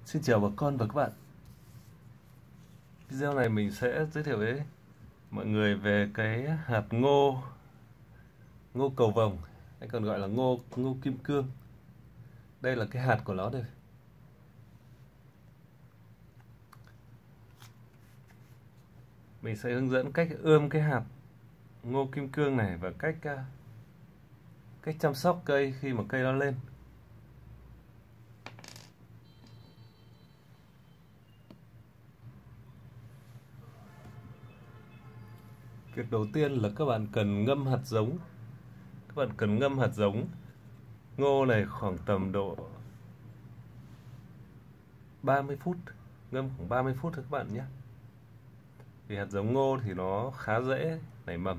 Xin chào bà con và các bạn. Video này mình sẽ giới thiệu với mọi người về cái hạt ngô cầu vồng, hay còn gọi là ngô kim cương. Đây là cái hạt của nó đây. Mình sẽ hướng dẫn cách ươm cái hạt ngô kim cương này và cách chăm sóc cây khi mà cây nó lên. Việc đầu tiên là các bạn cần ngâm hạt giống. Các bạn cần ngâm hạt giống ngô này khoảng tầm độ 30 phút. Ngâm khoảng 30 phút thôi các bạn nhé. Vì hạt giống ngô thì nó khá dễ nảy mầm.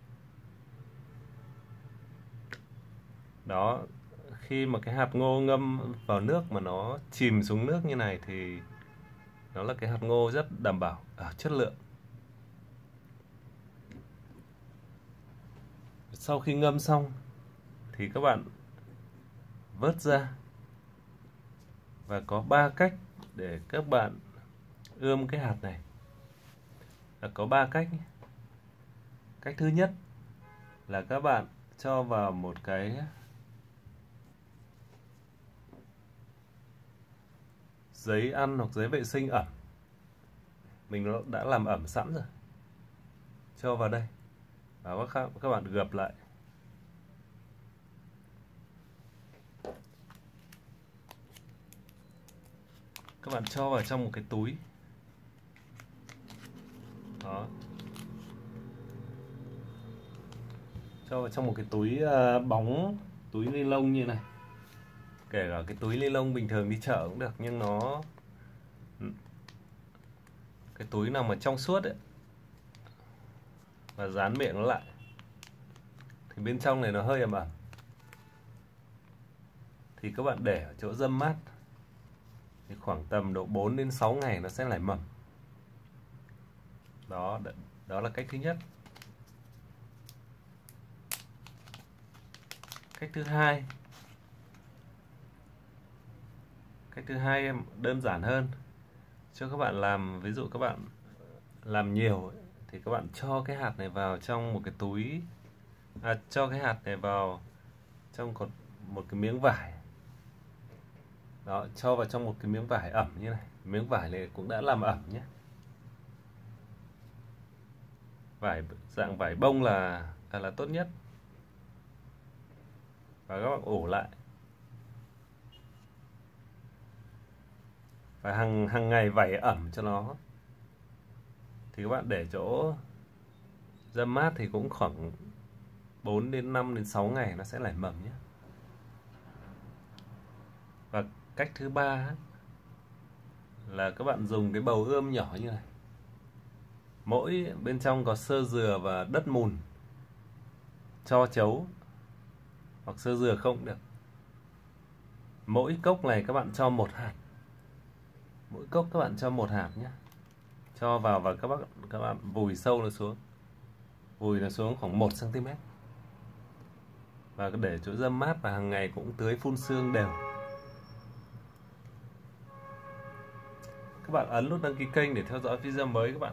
Đó, khi mà cái hạt ngô ngâm vào nước mà nó chìm xuống nước như này thì nó là cái hạt ngô rất đảm bảo ở chất lượng. Sau khi ngâm xong thì các bạn vớt ra, và có 3 cách để các bạn ươm cái hạt này. Có 3 cách. Cách thứ nhất là các bạn cho vào một cái giấy ăn hoặc giấy vệ sinh ẩm. Mình đã làm ẩm sẵn rồi. Cho vào đây và các bạn gập lại. Các bạn cho vào trong một cái túi. Đó. Cho vào trong một cái túi bóng, túi ni lông như này. Kể cả cái túi ni lông bình thường đi chợ cũng được, nhưng cái túi nào mà trong suốt ấy, và dán miệng nó lại thì bên trong này nó hơi ẩm ẩm, thì các bạn để ở chỗ râm mát thì khoảng tầm độ 4 đến 6 ngày nó sẽ nảy mầm. Đó là cách thứ nhất. Cách thứ hai đơn giản hơn. Cho các bạn làm, ví dụ các bạn làm nhiều ấy, thì các bạn cho cái hạt này vào trong một cái túi, cho cái hạt này vào trong một cái miếng vải. Đó, cho vào trong một cái miếng vải ẩm như này. Miếng vải này cũng đã làm ẩm nhé. Dạng vải bông là tốt nhất. Và các bạn ủ lại. Và hàng ngày vải ẩm cho nó. Thì các bạn để chỗ râm mát thì cũng khoảng 4 đến 5 đến 6 ngày nó sẽ nảy mầm nhé. Và cách thứ ba là các bạn dùng cái bầu ươm nhỏ như này. Mỗi bên trong có xơ dừa và đất mùn, tro trấu hoặc xơ dừa không được. Mỗi cốc này các bạn cho 1 hạt. Mỗi cốc các bạn cho 1 hạt nhé. Cho vào và các bạn vùi sâu nó xuống. Vùi nó xuống khoảng 1 cm. Và để chỗ râm mát, và hàng ngày cũng tưới phun sương đều. Các bạn ấn nút đăng ký kênh để theo dõi video mới các bạn.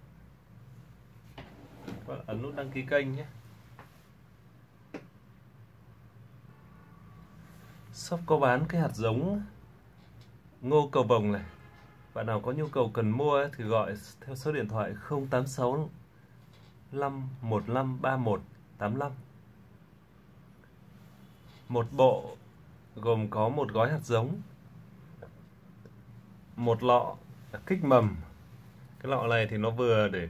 Các bạn ấn nút đăng ký kênh nhé. Shop có bán cái hạt giống ngô cầu vồng này. Bạn nào có nhu cầu cần mua thì gọi theo số điện thoại 086 515 3185. Một bộ gồm có một gói hạt giống, một lọ kích mầm. Cái lọ này thì nó vừa để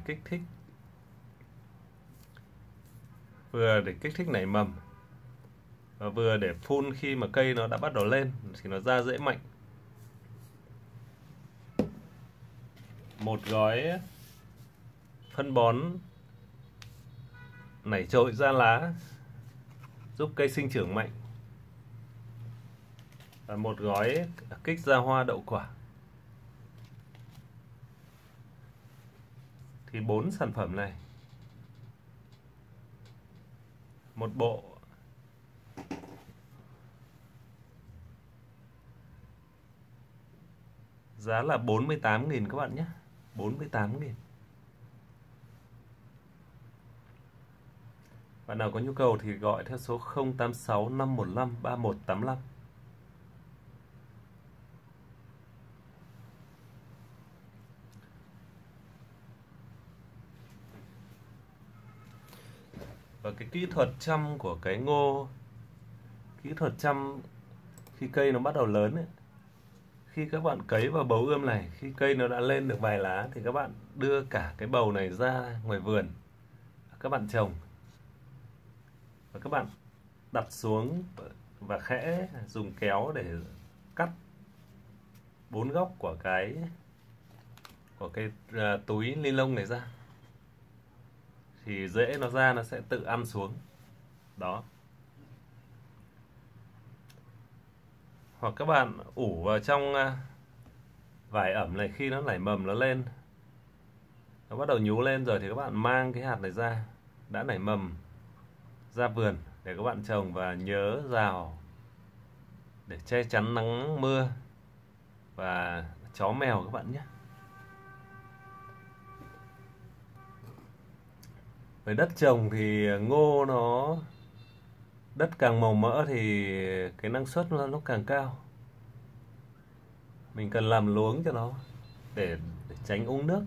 kích thích nảy mầm, và vừa để phun khi mà cây nó đã bắt đầu lên thì nó ra dễ mạnh. Một gói phân bón nảy trội ra lá giúp cây sinh trưởng mạnh, và một gói kích ra hoa đậu quả. Thì 4 sản phẩm này, một bộ Giá là 48.000 các bạn nhé. 48.000. Bạn nào có nhu cầu thì gọi theo số 086 515 3185. Và cái kỹ thuật chăm của cái ngô, kỹ thuật chăm khi cây nó bắt đầu lớn ấy, khi các bạn cấy vào bầu ươm này, khi cây nó đã lên được vài lá thì các bạn đưa cả cái bầu này ra ngoài vườn, các bạn trồng và các bạn đặt xuống và khẽ dùng kéo để cắt 4 góc của cái túi ni lông này ra, thì rễ nó ra nó sẽ tự ăn xuống đó. Hoặc các bạn ủ vào trong vải ẩm này, khi nó nảy mầm nó lên, nó bắt đầu nhú lên rồi thì các bạn mang cái hạt này ra, đã nảy mầm, ra vườn để các bạn trồng, và nhớ rào để che chắn nắng mưa và chó mèo các bạn nhé. Với đất trồng thì ngô nó, đất càng màu mỡ thì cái năng suất nó càng cao. Mình cần làm luống cho nó để tránh úng nước.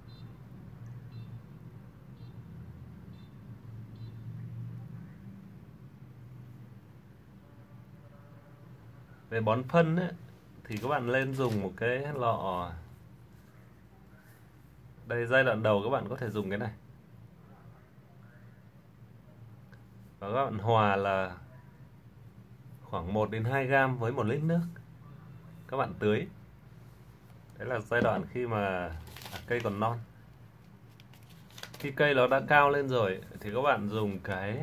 Về bón phân ấy, thì các bạn lên dùng một cái lọ. Đây, giai đoạn đầu các bạn có thể dùng cái này. Và các bạn hòa là khoảng 1 đến 2 gram với 1 lít nước. Các bạn tưới. Đấy là giai đoạn khi mà cây còn non. Khi cây nó đã cao lên rồi thì các bạn dùng cái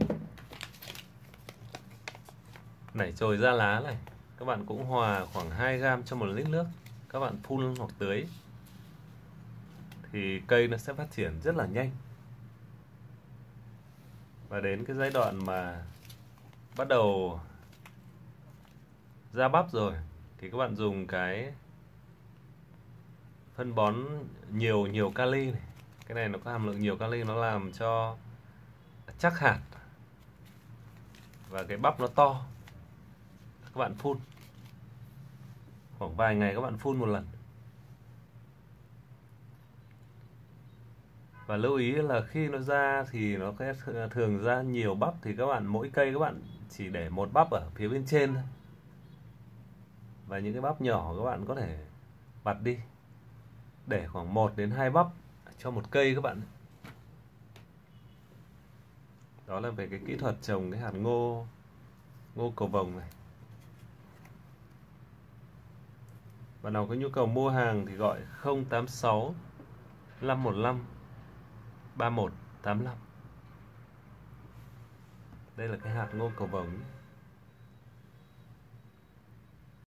nảy chồi ra lá này, các bạn cũng hòa khoảng 2 gram cho 1 lít nước. Các bạn phun hoặc tưới thì cây nó sẽ phát triển rất là nhanh. Và đến cái giai đoạn mà bắt đầu ra bắp rồi thì các bạn dùng cái phân bón nhiều kali này. Cái này nó có hàm lượng nhiều kali, nó làm cho chắc hạt và cái bắp nó to. Các bạn phun khoảng vài ngày, các bạn phun một lần. Và lưu ý là khi nó ra thì nó sẽ thường ra nhiều bắp, thì các bạn mỗi cây các bạn chỉ để một bắp ở phía bên trên thôi. Và những cái bắp nhỏ các bạn có thể vặt đi, để khoảng 1 đến 2 bắp cho một cây các bạn. Đó là về cái kỹ thuật trồng cái hạt ngô cầu vồng này. Bạn nào có nhu cầu mua hàng thì gọi 086 515 3185. Đây là cái hạt ngô cầu vồng.